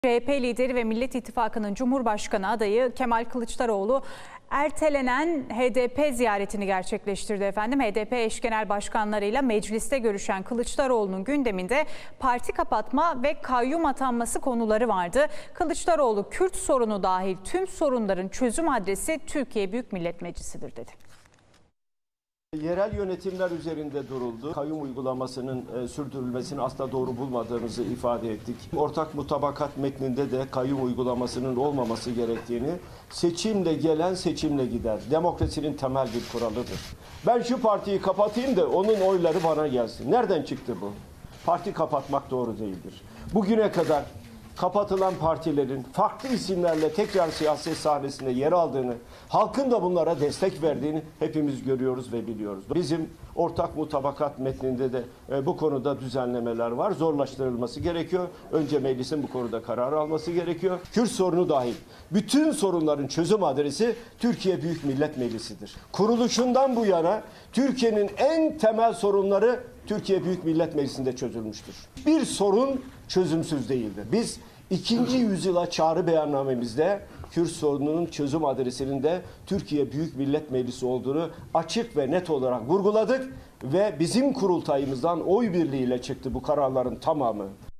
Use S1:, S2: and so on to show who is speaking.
S1: CHP lideri ve Millet İttifakı'nın Cumhurbaşkanı adayı Kemal Kılıçdaroğlu ertelenen HDP ziyaretini gerçekleştirdi efendim. HDP eş genel başkanlarıyla mecliste görüşen Kılıçdaroğlu'nun gündeminde parti kapatma ve kayyum atanması konuları vardı. Kılıçdaroğlu Kürt sorunu dahil tüm sorunların çözüm adresi Türkiye Büyük Millet Meclisi'dir dedi.
S2: Yerel yönetimler üzerinde duruldu. Kayyum uygulamasının sürdürülmesini asla doğru bulmadığımızı ifade ettik. Ortak mutabakat metninde de kayyum uygulamasının olmaması gerektiğini, seçimle gelen seçimle gider. Demokrasinin temel bir kuralıdır. Ben şu partiyi kapatayım da onun oyları bana gelsin. Nereden çıktı bu? Parti kapatmak doğru değildir. Bugüne kadar kapatılan partilerin farklı isimlerle tekrar siyaset sahnesinde yer aldığını, halkın da bunlara destek verdiğini hepimiz görüyoruz ve biliyoruz. Bizim ortak mutabakat metninde de bu konuda düzenlemeler var. Zorlaştırılması gerekiyor. Önce meclisin bu konuda karar alması gerekiyor. Kürt sorunu dahil bütün sorunların çözüm adresi Türkiye Büyük Millet Meclisi'dir. Kuruluşundan bu yana Türkiye'nin en temel sorunları Türkiye Büyük Millet Meclisi'nde çözülmüştür. Bir sorun çözümsüz değildir. Biz 2. yüzyıla çağrı beyannamemizde Kürt sorununun çözüm adresinin de Türkiye Büyük Millet Meclisi olduğunu açık ve net olarak vurguladık ve bizim kurultayımızdan oy birliğiyle çıktı bu kararların tamamı.